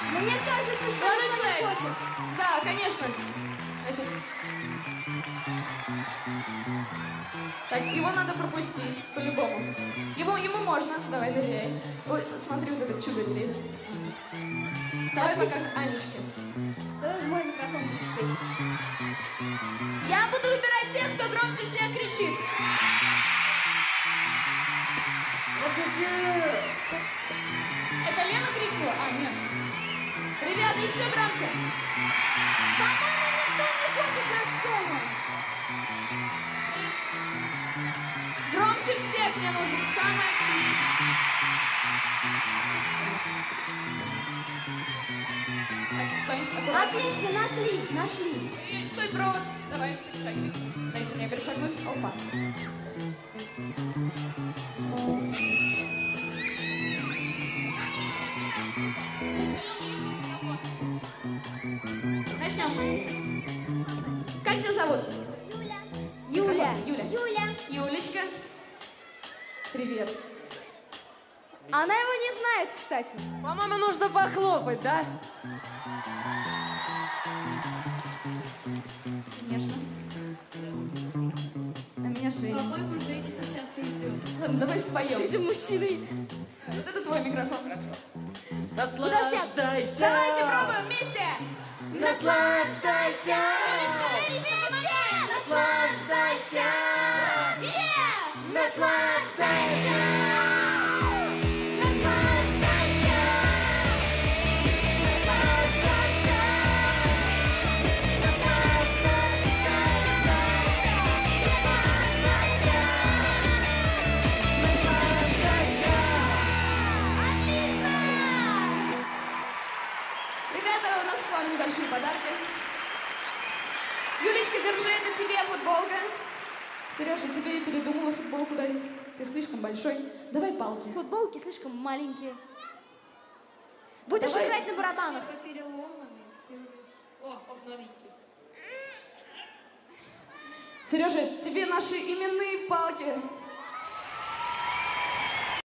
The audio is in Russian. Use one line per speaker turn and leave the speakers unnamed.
Мне кажется, что он не хочет.
Да, конечно. Значит, так, его надо пропустить, по-любому. Ему можно, давай, доверяй. Ой, смотри, вот это чудо не лезет. Вставай пока к Анечке.
Давай в мой микрофон будешь петь.
Я буду выбирать тех, кто громче всех кричит. Это Лена крикнула? А, нет. Ребята, еще громче.
По-моему, никто не хочет на сцену.
Громче всех мне нужен, самый активный. Так, стой, аккуратно.
Отлично, нашли.
Стой, провод. Давай, перешагивай. Дайте мне перешагнуть. Опа. Начнем. Как тебя зовут?
Юля.
Юлечка. Привет.
Она его не знает, кстати.
По-моему, нужно похлопать, да? Конечно. На меня Женя.
По-моему, Женя сейчас уйдет.
Ладно, давай споем.
С этим мужчиной.
Вот это твой микрофон.
Наслаждайся!
Давайте пробуем вместе.
Наслаждайся!
Юлечка, помоги.
Наслаждайся! Наслаждайся!
Ребята, у нас к вам небольшие подарки. Юлечка, держи, это тебе футболка. Сережа, тебе передумала футболку дарить. Ты слишком большой. Давай палки.
Футболки слишком маленькие. Будешь
Давай.
играть на барабанах.
Все переломаны, все. О, новенький.
Сережа, тебе наши именные палки.